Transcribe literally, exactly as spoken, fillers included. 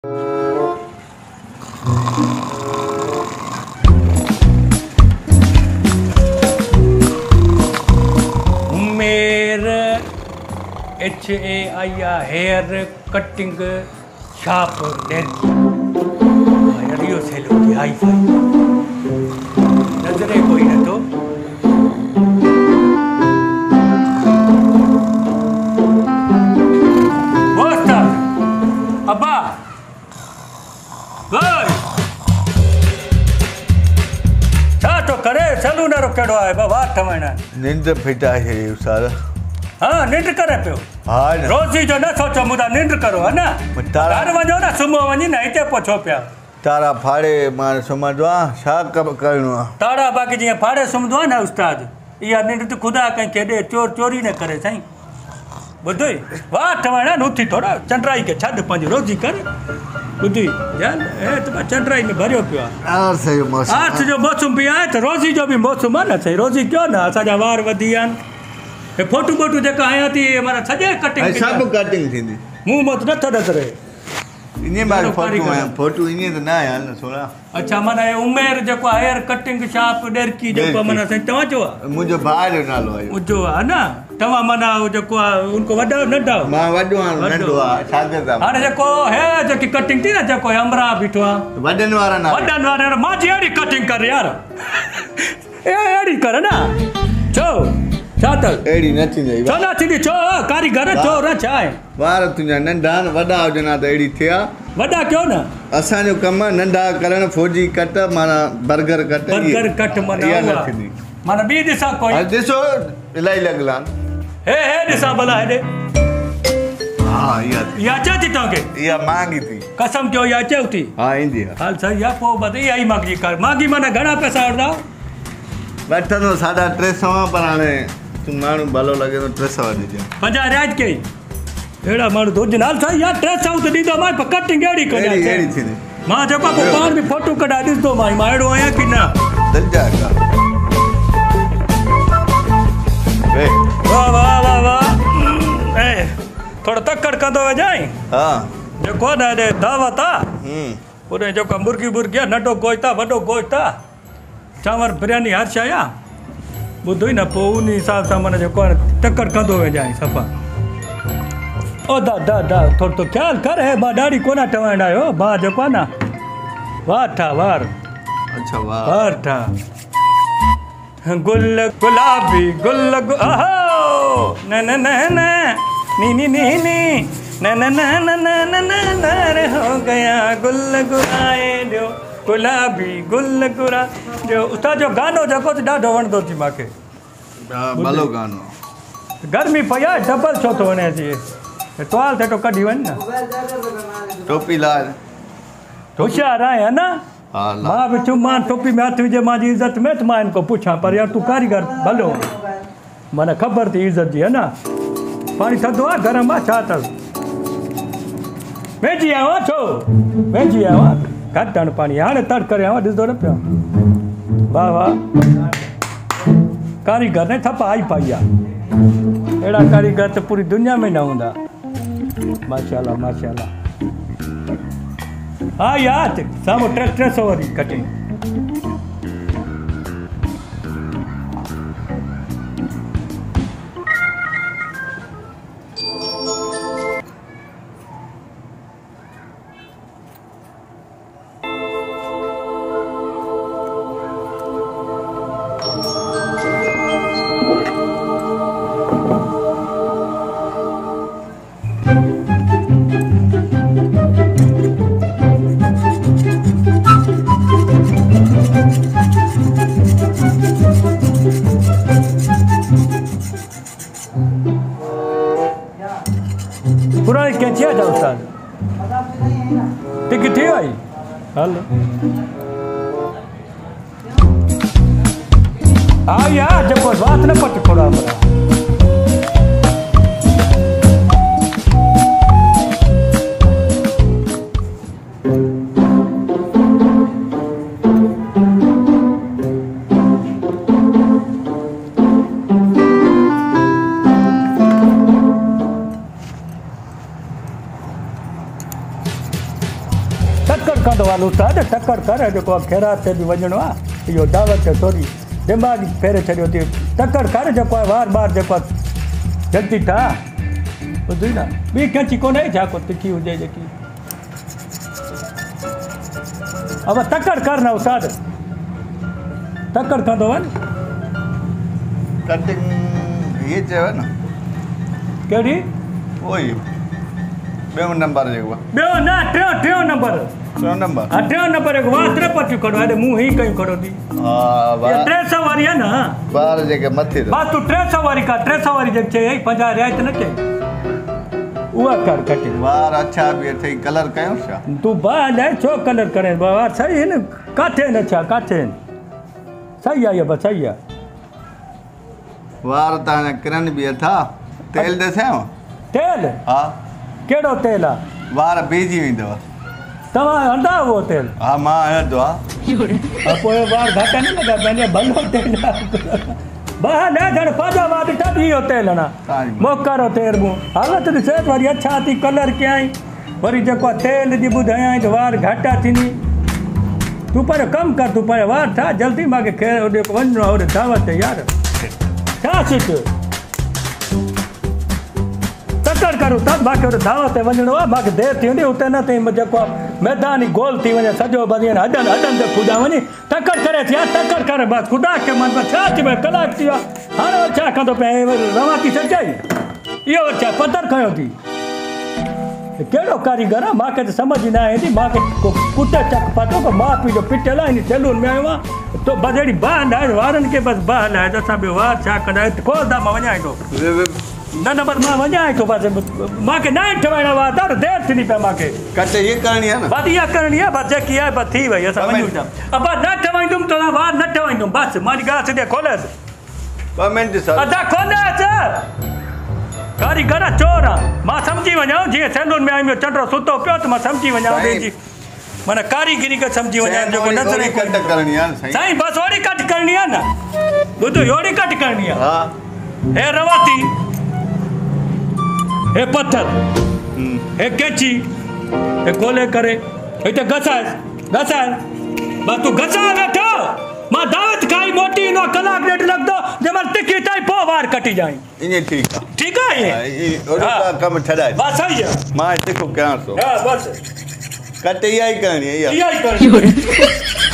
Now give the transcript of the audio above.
H A I hair cutting shop रियो सेलो की हाई फाई नजरे कोई न तो अब्बा छा तो करे सलून केड़ो आहे बाबा ठमणा निंद फिटा है उस्ताद। हाँ निंड करे पियो। हाँ रोज़ी जो न सोचो मुदा निंड करो है ना घर वञो न सुम्हो वञी न हिते पहुचो पिया तारा फाड़े मां सुम्हंदो आहियां छा करिणो आहे तारा बाक़ी जीअं फाड़े सुम्हंदो आहे न उस्ताद इहा निंड त ख़ुदा कंहिंखे ॾे चोर चोरी न करे साईं ॿुधोई वाह ठवणा न उथी थोरा चंडराई खे छॾ पंहिंजी रोज़ी कर ॿुधी हे त चंडराई में भरियो पियो आहे आर्थ जो मौसम बि आहे त रोज़ी जो बि मौसम आहे न साईं रोज़ी कयो न असांजा वार वधी विया आहिनि हे फोटू बोटू जेका आया थी माना सॼे कटिंग सब कटिंग थींदी मुंह मत नथो नज़रे इने बार फोटू है फोटू इने त ना है न थोड़ा अच्छा माना ये उमेर जेको हेयर कटिंग शॉप डेरकी जेको माना साईं तव्हां जो आहे मुंहिंजो भाउ जो नालो आहे उजो आहे न तव्हां माना जेको आहे उनको वॾो नंढा मां वॾो आहियां नंढो आहे शागिर्द आहे हाणे जेको हे जेकी कटिंग थी न जेको अमरा बीठो आहे वॾनि वारा ना वॾनि वारा मां जी अहिड़ी कटिंग कर यार ए अहिड़ी कर न छो छा त अहिड़ी न थींदी छो न थींदी छो कारीगर छो न छा आहे वार तुंहिंजा नंढा वॾा हुजनि हा त अहिड़ी थिया वॾा कयो न असांजो कमु नंढा करण फौजी कट माना बर्गर कट बर्गर कट माना न थींदी माना ॿी ॾिसां कोई ॾिसो इलाही लॻल आहिनि हे हे ॾिसां भला हेॾे हा इहा इहा अचे थी तव्हांखे इहा महांगी थी कसम कयो इहा अचेव थी हा ईंदी आहे हाल सही आहे पोइ बस इहा ई मांगी कर मांगी माना घणा पैसा वठंदा वठंदो साढा टे सौ पर हाणे तूं माण्हू भलो लॻे थो टे सौ ॾिजे पंजाह रियायत कई अहिड़ा माण्हू त हुजनि हाल सही आहे टे सौ त ॾींदो मां कटिंग अहिड़ी कयां अहिड़ी थींदी मां जेको पोइ पाण बि फोटो कढाए ॾिसंदो मां मां अहिड़ो आहियां की न दिलजा वाह वाह वाह वाह ए थोरो तकड़ कंदो वञाई हा जेको आहे न हेॾे दावत आहे उन जेको मुर्गी वुर्गी आहे नंढो गोश्त आहे वॾो गोश्त आहे चांवर बिरयानी हर शइ आहे ॿुधो ई न पोइ उन हिसाब सां माना जेको आहे तकड़ कंदो वञाई सफ़ा ओ दा दा दा थोरो तो ख़्यालु कर हे मां ॾाढी कोन ठहण आयो भाउ जेको आहे न वार ठा वार अच्छा वाह वार ठा गुल गुलाबी गुल अहो न न न न नी नी नी नी न न न न न न न हो गया गुल गुलाए ॾियो गुलाबी गुल गुला जो उतां जो गानो जेको त ॾाढो वणंदो थी मूंखे भलो गानो गर्मी पई आहे डबल छो थो वणे अची टुवाल थिए थो कढी वञ न टोपी लाल होशियारु आहे न मां बि चुम मां टोपी में हथु विझे मुंहिंजी इज़त में त मां हिन खां पुछां पर यार तूं कारीगर भलो माना ख़बर थी इज़त जी है न पाणी थधो आहे गरम आहे छा अथसि वेझी आयो आहे छो वेझी आयो आहे घटि हाणे पाणी हाणे तड़ करे आयो ॾिसंदो न पियो वाह वाह कारीगर ने थप आई पाई आहे अहिड़ा कारीगर त पूरी दुनिया में न हूंदा माशाल्लाह माशाल्लाह हा यार साम्हूं टे टे सौ वारी कटिंग पुरानी कैंची आ जाओ उस्ताद टिकट थी भाई हेलो हाँ यार जब बात न पट थोड़ा बड़ा खां थो हल उस्ताद टकड़ कर जेको ख़ैरात ते बि वञिणो आहे इहो दावत ते थोरी दिमाग़ फेरे छॾियो थी टकड़ कर जेको आहे वार वार जेको आहे जल्दी ठाह ॿुधी न ॿी कैंची कोन्हे छा को तिखी हुजे जेकी अब तकड़ कर न उस्ताद तकड़ खां थो वञ कटिंग ये चयो न कहिड़ी उहो ई ॿियो नंबर जेको आहे ॿियो न टियों टियों नंबर टियों नंबर हा टियों नंबर हिकु वाह टे पटियूं खणो हेॾे मूं ही कयूं खणो थी हा इहा टे सौ वारी आहे न ॿार जेके मथे बस तूं टे सौ वारी का टे सौ वारी जेकी चई पंजाह रिआयत न कई उहा कर कटिंग वार अच्छा बि अथई कलर कयूं छा तूं बाहि हलाए छो कलर करे वार सही आहिनि किथे आहिनि अच्छा किथे आहिनि सही आहे इहा बसि सही आहे वार तव्हांजा किरन बि अथा तेल ॾिसांव तेल हा कहिड़ो तेल आहे वार बीजी वेंदव तव्हां हणंदा उहो तेल हा मां हणंदो आहे हा पोइ वार घटि न लॻा पंहिंजो भलो तेल बाहि न ॼण पंहिंजा वार ॾिठा बि इहो तेल हणा मोकारो तेल मूं हालत ॾिसे वरी अच्छा थी कलर कयई वरी जेको आहे तेल जी ॿुधायई त वार घाटा थींदी तूं पंहिंजो कमु कर तूं पंहिंजो वार ठाह जल्दी मूंखे ख़ैर होॾे वञिणो आहे होॾे दावत ते यार छा सिट तकड़ करूं त मूंखे होॾे दावत ते वञिणो आहे मूंखे देरि थी वेंदी उते न थी जेको आहे मैदान ई गोल थी वञे सॼो बदी हॾनि हॾनि ते खुॾा वञी तकड़ करे थी तकड़ करे बसि खुॾा खे मन छा थी वियो कलाक थी वियो हाणे वरी छा कंदो पिया रवां थी सचाई इहो वरी छा पधर खयो थी कहिड़ो कारीगर आहे मूंखे त सम्झ न ईंदी मूंखे को पुट चक पतो को माउ पीउ जो पिटियल आहे इन सैलून में आयो आहे तो बसि अहिड़ी बाहि हलाए वारनि खे बसि बाहि हलाए त असां ॿियो वार छा कंदा खोलंदा मां वञाए थो न न बसि मां वञाए थो बसि मूंखे न ठहिणा वार त देरि थींदी पिया मूंखे कट ये करणी आहे न बसि इहा करणी आहे बसि जेकी आहे बसि थी वई असां वञूं था बसि न ठहाईंदुमि त वार न ठहाईंदुमि बसि मुंहिंजी ॻाल्हि सॼे खोलियसि ॿ मिंट सर अदा खोलियसि कारीगर चोर आहे मां सम्झी वञा जीअं सैलून में आहियो चंडो सुतो पियो त मां सम्झी वञा जी माना कारीगिरी खे सम्झी वञा जेको नज़र कट करणी आहे साईं साईं बसि ओड़ी कट करणी आहे न ॿुध ओड़ी कट करणी आहे हा हे रवाती हे पत्थर हे कैची हे खोले करे हिते घसाए घसाए बसि तूं घसाए वेठो मां दावत खाई मोटी ईंदो कलाक ॾेढ लॻंदो जंहिंमहिल तिखी ताईं पोइ वार कटी जाई ईअं ठीकु आहे ठीकु आहे ईअं कमु छॾाए बसि सही आहे मां तिखो कयां थो हा बसि कट इहा ई करणी आहे इहा ई करणी